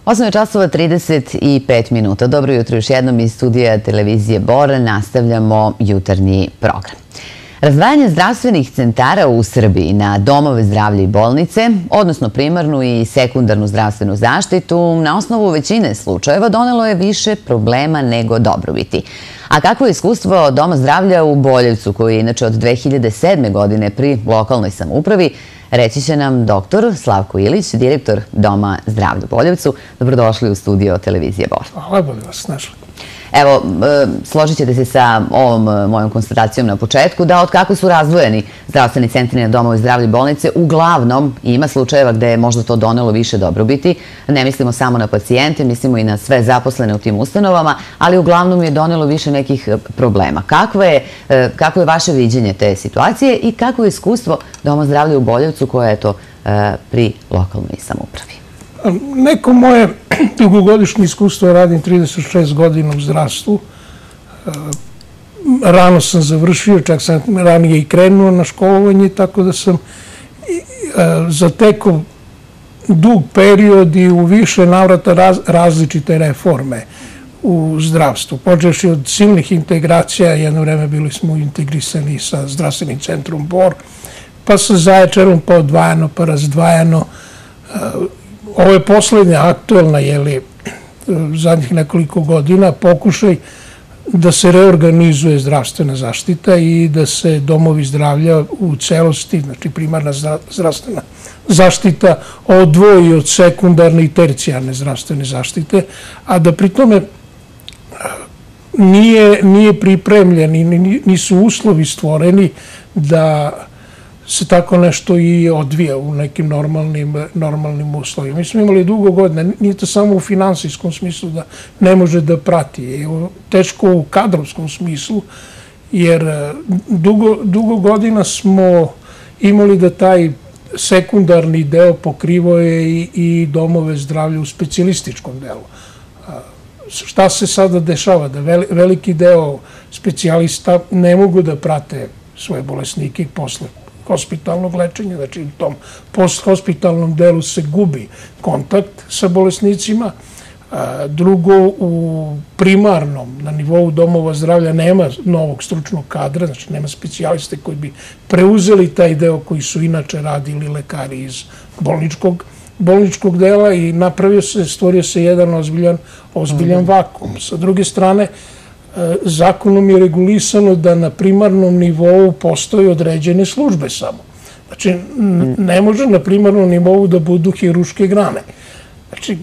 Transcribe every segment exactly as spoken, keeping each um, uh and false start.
osam časova trideset pet minuta. Dobro jutro još jednom iz studija televizije Bor. Nastavljamo jutarnji program. Razdvajanje zdravstvenih centara u Srbiji na domove zdravlja i bolnice, odnosno primarnu i sekundarnu zdravstvenu zaštitu, na osnovu većine slučajeva donelo je više problema nego dobrobiti. A kakvo je iskustvo Doma zdravlja u Boljevcu, koji je inače od dve hiljade sedme. godine pri lokalnoj samoupravi, reći će nam doktor Slavko Ilić, direktor Doma zdravlja u Boljevcu. Dobrodošli u studio televizije Bor. Hvala, bolje vas našli. Evo, složit ćete se sa ovom mojom konstatacijom na početku da od kako su razdvojeni zdravstveni centri na domove zdravlja i bolnice, uglavnom ima slučajeva gde je možda to donelo više dobrobiti. Ne mislimo samo na pacijente, mislimo i na sve zaposlene u tim ustanovama, ali uglavnom je donelo više nekih problema. Kakvo je, kako je vaše viđenje te situacije i kako je iskustvo Doma zdravlja u Boljevcu koje je to pri lokalnoj samoupravi? Neko moje dugogodišnje iskustvo, radim trideset šest godina u zdravstvu. Rano sam završio, čak sam ranije i krenuo na školovanje, tako da sam zatekao dug period i u više navrata različite reforme u zdravstvu. Počevši od silnih integracija, jedno vreme bili smo integrisani sa zdravstvenim centrom Bor, pa sa Zaječarom, pa odvajano, pa razdvajano. Ovo je poslednja aktuelna, jeli, zadnjih nekoliko godina, pokušaj da se reorganizuje zdravstvena zaštita i da se domovi zdravlja u celosti, znači primarna zdravstvena zaštita, odvoji od sekundarne i tercijarne zdravstvene zaštite, a da pri tome nije pripremljen i nisu uslovi stvoreni da se tako nešto i odvija u nekim normalnim uslovima. Mi smo imali dugo godina, nije to samo u finansijskom smislu da ne može da prati, teško u kadrovskom smislu, jer dugo godina smo imali da taj sekundarni deo pokrivo je i domove zdravlja u specijalističkom delu. Šta se sada dešava? Da veliki deo specijalista ne mogu da prate svoje bolesnike posle hospitalnog lečenja, znači u tom posthospitalnom delu se gubi kontakt sa bolesnicima. Drugo, u primarnom, na nivou domova zdravlja nema novog stručnog kadra, znači nema specijaliste koji bi preuzeli taj deo koji su inače radili lekari iz bolničkog dela i napravio se, stvorio se jedan ozbiljan vakuum. Sa druge strane, zakonom je regulisano da na primarnom nivou postoje određene službe samo. Znači, ne može na primarnom nivou da budu hiruške grane. Znači,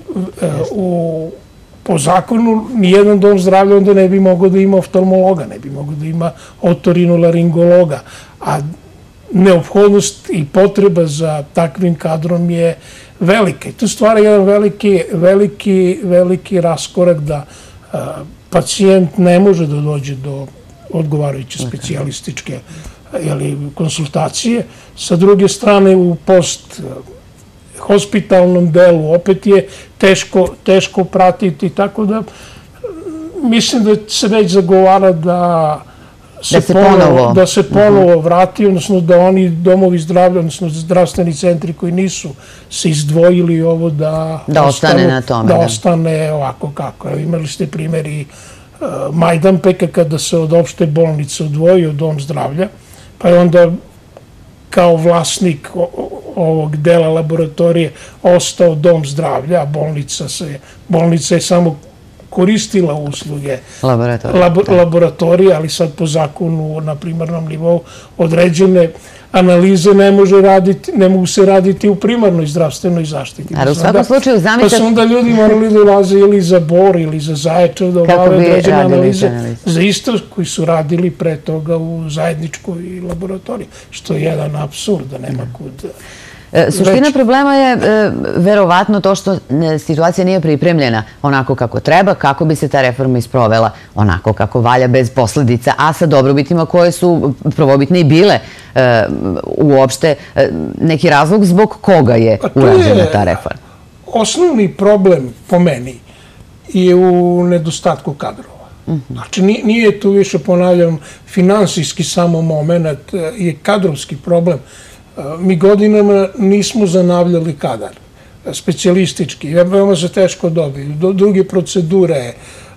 po zakonu nijedan dom zdravlja onda ne bi mogao da ima oftalmologa, ne bi mogao da ima otorinolaringologa, a neophodnost i potreba za takvim kadrom je velika. I to stvara jedan veliki raskorak da pacijent ne može da dođe do odgovarajuće specijalističke konsultacije. Sa druge strane, u post-hospitalnom delu opet je teško pratiti, tako da mislim da se već zagovara da se ponovo vrati, odnosno da oni domovi zdravlja, odnosno zdravstveni centri koji nisu se izdvojili ovo da ostane ovako kako. Imali ste primjer i Majdanpeka kada se od opšte bolnice odvojio dom zdravlja, pa je onda kao vlasnik ovog dela laboratorije ostao dom zdravlja, a bolnica je samo koristila usluge laboratorije, ali sad po zakonu na primarnom nivou određene analize ne mogu se raditi u primarnoj zdravstvenoj zaštiti. Ali u svakom slučaju zamislite... Pa su onda ljudi morali da ulaze ili za Bor ili za Zaječar da obave određene analize za isto koji su radili pre toga u zajedničkoj laboratoriji, što je jedan apsurd da nema kud... Suština problema je verovatno to što situacija nije pripremljena onako kako treba, kako bi se ta reforma isprovela onako kako valja, bez posledica, a sa dobrobitima koje su prvobitne i bile uopšte neki razlog zbog koga je urađena ta reforma. Osnovni problem po meni je u nedostatku kadrova. Znači nije tu više, ponavljam, finansijski samo moment, je kadrovski problem. Mi godinama nismo zanavljali kadar. specijalistički, veoma se teško dobiju, druge procedure,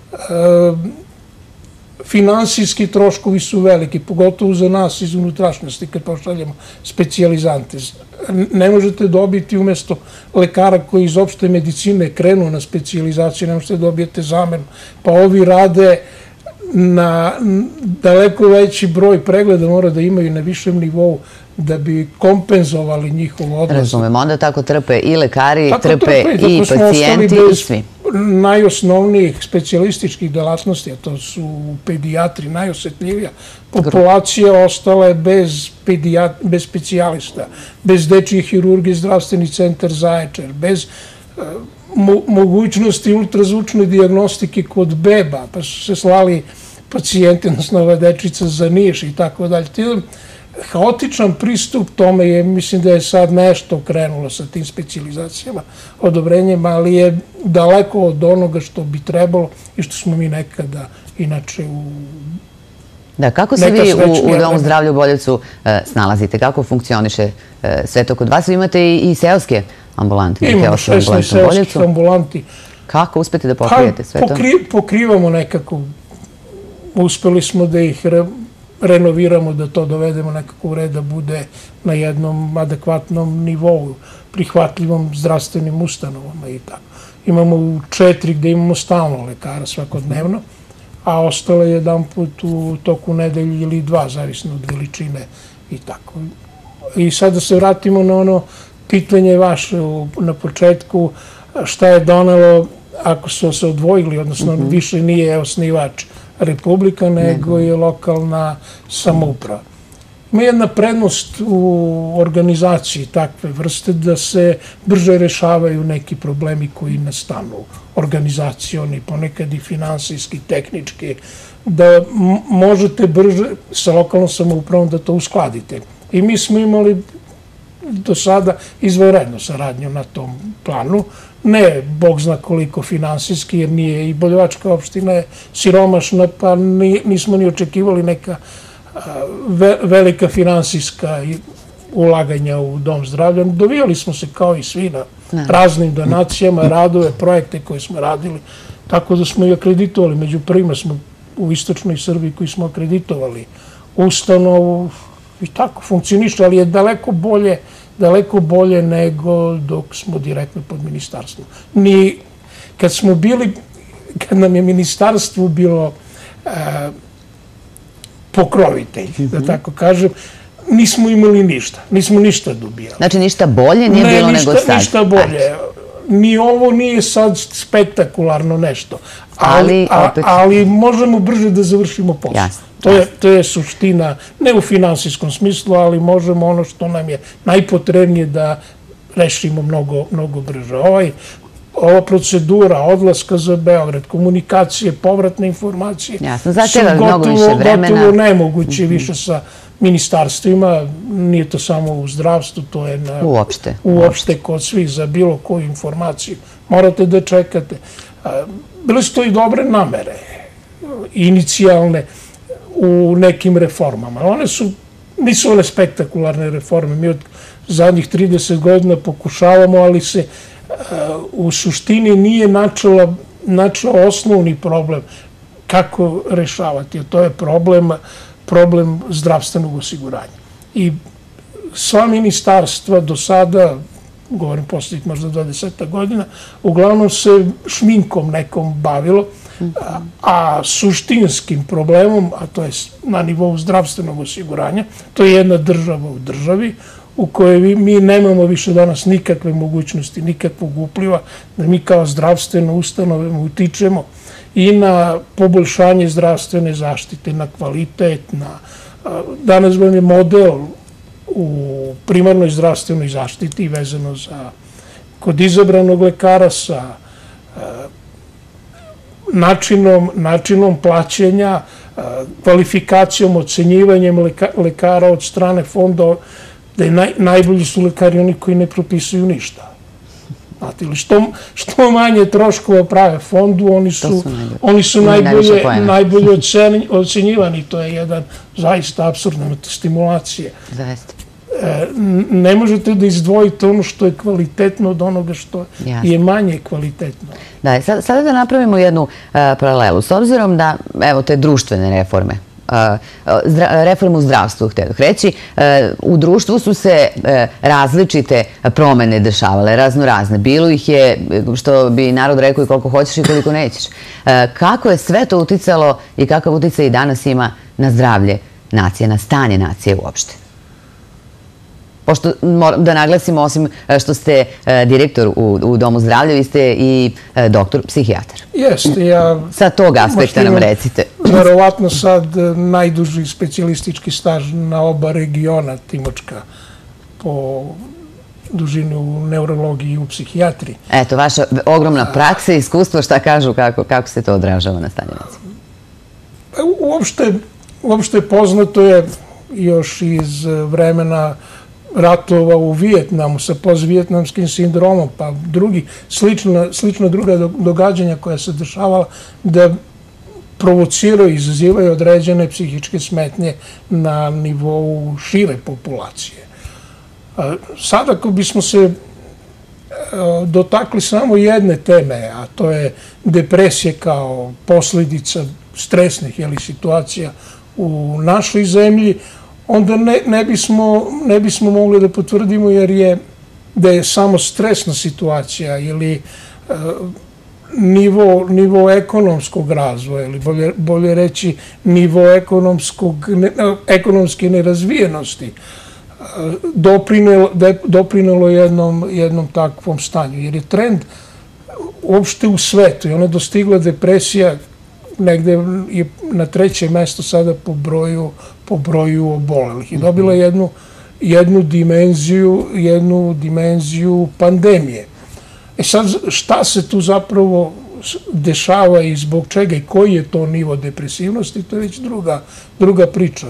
finansijski troškovi su veliki, pogotovo za nas iz unutrašnjosti kad pošaljemo specijalizante. Ne možete dobiti umjesto lekara koji iz opšte medicine krenu na specijalizaciju, ne možete dobijete zamenu. Pa ovi rade na daleko veći broj pregleda, mora da imaju na višem nivou da bi kompenzovali njihov odlazak. Razumemo, onda tako trpe i lekari, trpe i pacijenti i svi. Najosnovnijih specijalističkih delatnosti, a to su pedijatri, najosetljivija populacija, ostala je bez specijalista, bez dečije hirurgije, zdravstveni centar Zaječar, bez mogućnosti ultrazvučne dijagnostike kod beba, pa su se slali pacijenti, odnosno ova dečica za Niš i tako dalje. Haotičan pristup tome je, mislim da je sad nešto krenulo sa tim specijalizacijama, odobrenjima, ali je daleko od onoga što bi trebalo i što smo mi nekada inače u... Da, kako se vi u Domu zdravlja u Boljevcu snalazite? Kako funkcioniše sve to kod vas? Vi imate i seoske ambulante? Imamo šesnaest seoskih ambulanti. Kako uspete da pokrijete sve to? Pokrivamo nekako. Uspeli smo da ih renoviramo, da to dovedemo nekako u red, da bude na jednom adekvatnom nivou, prihvatljivom zdravstvenim ustanovama i tako. Imamo u četiri gde imamo stalno lekara svakodnevno, a ostalo je jedan put u toku nedelje ili dva, zavisno od veličine i tako. I sad da se vratimo na ono pitanje vaše na početku, šta je donelo ako su se odvojili, odnosno više nije osnivač Republika, nego je lokalna samouprava. Ima jedna prednost u organizaciji takve vrste da se brže rešavaju neki problemi koji nastanu, organizacioni, ponekad i finansijski, tehnički, da možete brže sa lokalnom samoupravom da to uskladite. I mi smo imali do sada izvanrednu saradnju na tom planu. Ne, Bog zna koliko finansijski, jer nije i Boljevačka opština je siromašna, pa nismo ni očekivali neka velika finansijska ulaganja u Dom zdravlja. Dovijali smo se kao i svi na raznim donacijama, radove, projekte koje smo radili, tako da smo i akreditovali. Među prvima smo u istočnoj Srbiji koji smo akreditovali ustanovu i tako funkcioniše, ali je daleko bolje daleko bolje nego dok smo direktno pod ministarstvom. Ni kad smo bili, kad nam je ministarstvo bilo pokrovitelj, da tako kažem, nismo imali ništa, nismo ništa dobijali. Znači ništa bolje nije bilo nego sad? Ne, ništa bolje. Ni ovo nije sad spektakularno nešto, ali možemo brže da završimo posao. To je suština, ne u finansijskom smislu, ali možemo ono što nam je najpotrebnije da rešimo mnogo brže. Ova procedura odlaska za Beograd, komunikacije, povratne informacije su gotovo nemoguće više sa ministarstvima. Nije to samo u zdravstvu, to je uopšte kod svih za bilo koju informaciju. Morate da čekate. Bile su to i dobre namere, inicijalne, u nekim reformama. One su, nisu one spektakularne reforme. Mi od zadnjih trideset godina pokušavamo, ali se u suštini nije načeo osnovni problem kako rešavati. To je problem zdravstvenog osiguranja. I sva ministarstva do sada, govorim poslednjih možda dvadeset godina, uglavnom se šminkom nekom bavilo, a suštinskim problemom, a to je na nivou zdravstvenog osiguranja, to je jedna država u državi u kojoj mi nemamo više danas nikakve mogućnosti, nikakvog upliva, da mi kao zdravstvene ustanove utičemo i na poboljšanje zdravstvene zaštite, na kvalitet, na... Danas vam je model u primarnoj zdravstvenoj zaštiti vezano za kod izabranog lekara sa načinom plaćenja, kvalifikacijom, ocenjivanjem lekara od strane fonda, da najbolji su lekari oni koji ne propisuju ništa. Što manje troškova prave fondu, oni su najbolje ocenjivani. To je jedan zaista apsurdna stimulacija. ne možete da izdvojite ono što je kvalitetno od onoga što je manje kvalitetno. Da, sada da napravimo jednu paralelu. S obzirom da, evo, te društvene reforme, reformu u zdravstvu, htjedoh reći, u društvu su se različite promene dešavale, razno razne. Bilo ih je, što bi narod rekao, i koliko hoćeš i koliko nećeš. Kako je sve to uticalo i kakav uticaj i danas ima na zdravlje nacije, na stanje nacije uopšte? Pošto, da naglasimo, osim što ste direktor u Domu zdravlja, vi ste i doktor psihijatar. Jeste, ja... Sa tog aspekta nam recite. Verovatno sad najduži specijalistički staž na oba regiona Timočka po dužini u neurologiji i u psihijatriji. Eto, vaša ogromna praksa i iskustvo, šta kažu, kako se to odražava na stanje nacije? Uopšte poznato je još iz vremena ratova u Vijetnamu sa postvjetnamskim sindromom, pa drugi, slično druga događanja koja se dešavala da provociraju i izazivaju određene psihičke smetnje na nivou šire populacije. Sad ako bismo se dotakli samo jedne teme, a to je depresija kao posljedica stresnih situacija u našoj zemlji, onda ne bismo mogli da potvrdimo jer je da je samo stresna situacija ili nivo ekonomskog razvoja ili bolje reći nivo ekonomske nerazvijenosti doprinelo jednom takvom stanju. Jer je trend uopšte u svetu i ona je dostigla depresija negde je na treće mesto sada po broju po broju obolelih i dobila jednu jednu dimenziju jednu dimenziju pandemije. E sad, šta se tu zapravo dešava i zbog čega i koji je to nivo depresivnosti, to je već druga priča.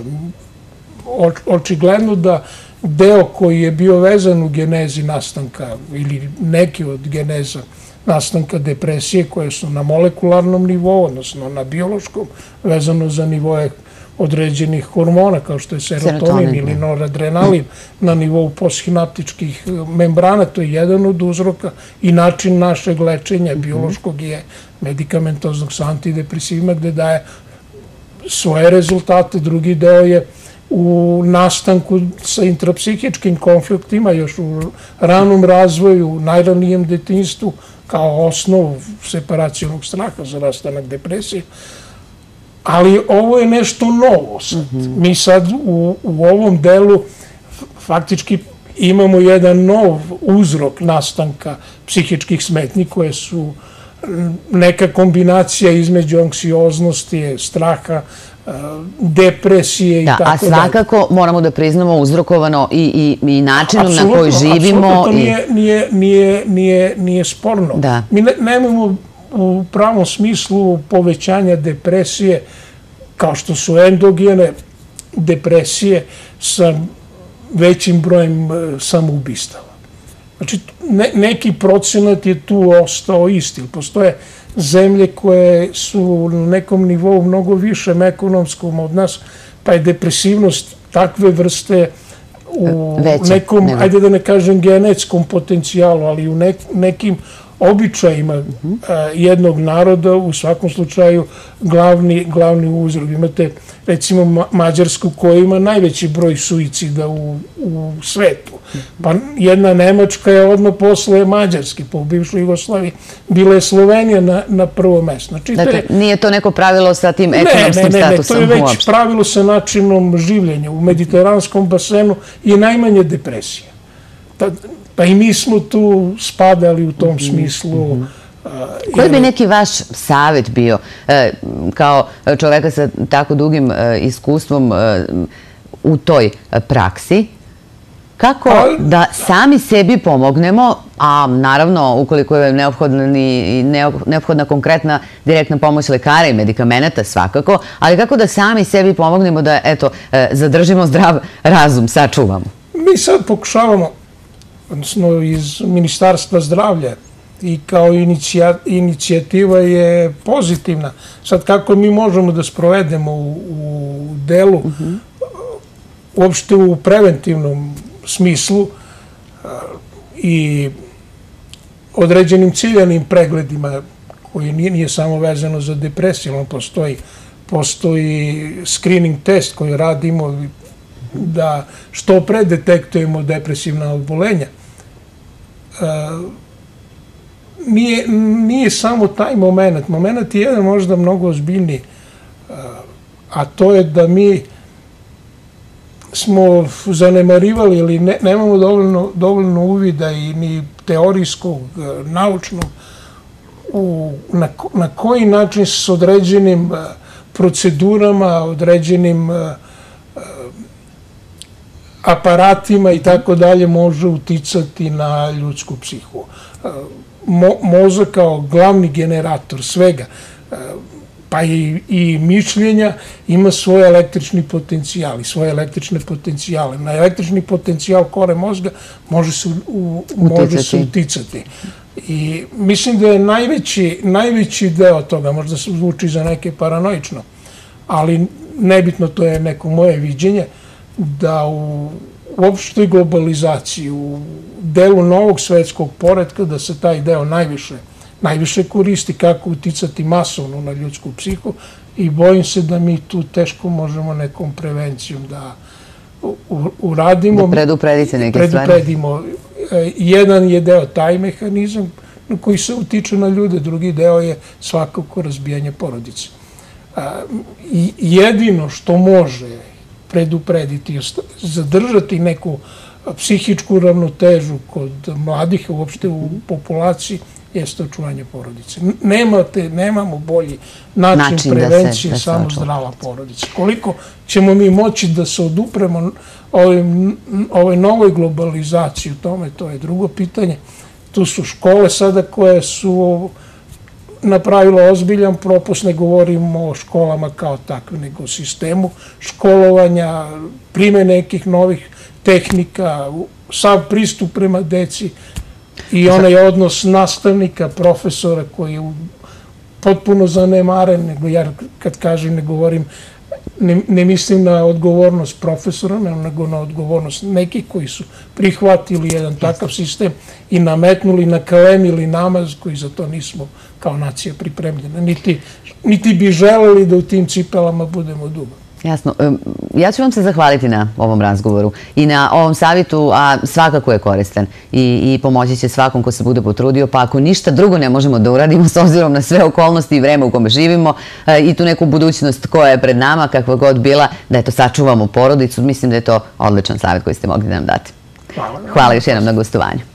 Očigledno da deo koji je bio vezan u genezi nastanka ili neki od geneza nastanka depresije koje su na molekularnom nivou, odnosno na biološkom, vezano za nivoje određenih hormona kao što je serotonin ili noradrenalin na nivou postsinaptičkih membrana, to je jedan od uzroka i način našeg lečenja biološkog je medikamentoznog sa antidepresivima gde daje svoje rezultate. Drugi deo je u nastanku sa intrapsihičkim konfliktima još u ranom razvoju, u najranijem detinjstvu kao osnovu separacionog straha za nastanak depresije. Ali ovo je nešto novo sad. Mi sad u ovom delu faktički imamo jedan nov uzrok nastanka psihičkih smetnji koje su neka kombinacija između anksioznosti, straha, depresije i tako dalje. A svakako moramo da priznamo uzrokovano i načinom na koji živimo. Apsolutno nije sporno. Mi nemamo u pravom smislu povećanja depresije kao što su endogene depresije sa većim brojem samoubistava. Znači, neki procenat je tu ostao isti. Postoje zemlje koje su na nekom nivou mnogo višem ekonomskom od nas, pa je depresivnost takve vrste u nekom, ajde da ne kažem genetskom potencijalu, ali u nekim običajima jednog naroda, u svakom slučaju glavni uzrok. Imate recimo Mađarsku koja ima najveći broj suicida u svetu. Pa jedna Nemačka je odmah posle Mađarske, po bivšoj Jugoslaviji, bila je Slovenija na prvo mesto. Dakle, nije to neko pravilo sa tim ekonomskim statusom? Ne, ne, to je već pravilo sa načinom življenja. U mediteranskom basenu je najmanje depresija. Pa i mi smo tu spadali u tom smislu. Koji bi neki vaš savjet bio kao čoveka sa tako dugim iskustvom u toj praksi? Kako da sami sebi pomognemo, a naravno ukoliko je neophodna konkretna direktna pomoć lekara i medikamenata svakako, ali kako da sami sebi pomognemo da, eto, zadržimo zdrav razum, sačuvamo? Mi sad pokušavamo, odnosno iz Ministarstva zdravlja i kao inicijativa je pozitivna. Sad kako mi možemo da sprovedemo u delu, uopšte u preventivnom smislu i određenim ciljanim pregledima koji nije samo vezano za depresiju, ali postoji postoji screening test koji radimo da što pre detektujemo depresivna obolenja. Nije, nije samo taj moment. Moment je jedan možda mnogo ozbiljniji, a to je da mi smo zanemarivali ili ne, nemamo dovoljno, dovoljno uvida i ni teorijskog, naučnog, u, na, na koji način s određenim procedurama, određenim aparatima i tako dalje može uticati na ljudsku psihu. Mo, mozak kao glavni generator svega, pa i, i mišljenja, ima svoj električni potencijal i svoje električne potencijale. Na električni potencijal kore mozga može se, u, može se uticati. I mislim da je najveći, najveći deo toga, možda se zvuči za neke paranoično, ali nebitno, to je neko moje viđenje, da u uopštoj globalizaciji, u delu novog svetskog poretka, da se taj deo najviše, najviše koristi kako uticati masovno na ljudsku psihu i bojim se da mi tu teško možemo nekom prevencijom da uradimo. Da predupredite neke stvari. Predupredimo. Jedan je deo taj mehanizam koji se utiče na ljude, drugi deo je svakako razbijanje porodice. Jedino što može preduprediti, zadržati neku psihičku ravnotežu kod mladih, uopšte u populaciji, jeste očuvanje porodice. Nemate, nemamo bolji način, način prevencije, da se, samo zdrava porodica. Koliko ćemo mi moći da se odupremo ovoj, ovoj novoj globalizaciji u tome, to je drugo pitanje. Tu su škole sada koje su napravilo ozbiljan propust, ne govorimo o školama kao takve, nego o sistemu školovanja, primene nekih novih tehnika, sav pristup prema deci i onaj odnos nastavnika, profesora koji je potpuno zanemaren, nego ja kad kažem ne govorim, ne, ne mislim na odgovornost profesora, nego na odgovornost nekih koji su prihvatili jedan takav sistem i nametnuli, nakalemili namaz koji za to nismo kao nacija pripremljena. Niti, niti bi želeli da u tim cipelama budemo dugo. Jasno. Ja ću vam se zahvaliti na ovom razgovoru i na ovom savjetu, a svakako je koristan i, i pomoći će svakom ko se bude potrudio, pa ako ništa drugo ne možemo da uradimo s obzirom na sve okolnosti i vreme u kome živimo i tu neku budućnost koja je pred nama, kakva god bila, da eto sačuvamo porodicu, mislim da je to odličan savjet koji ste mogli da nam date. Hvala. Hvala još jednom na gostovanju.